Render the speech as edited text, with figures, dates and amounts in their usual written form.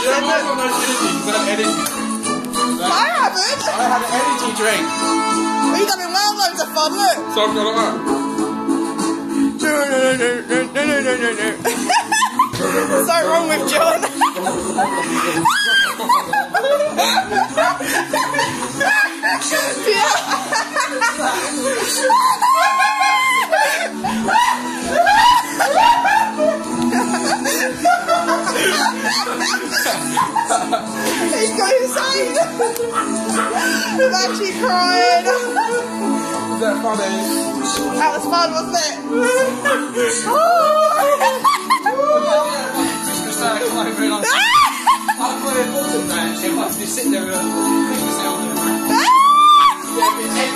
said that. I had energy. I haven't. I had an energy drink. Are you having well loads of fun? Look. So I've got that. Something wrong with John. He's got insane. I'm actually crying. Is that funny? That was fun, wasn't it? Christmas day, I come over and I'm quite important day actually. I might just sit there with a Christmas album.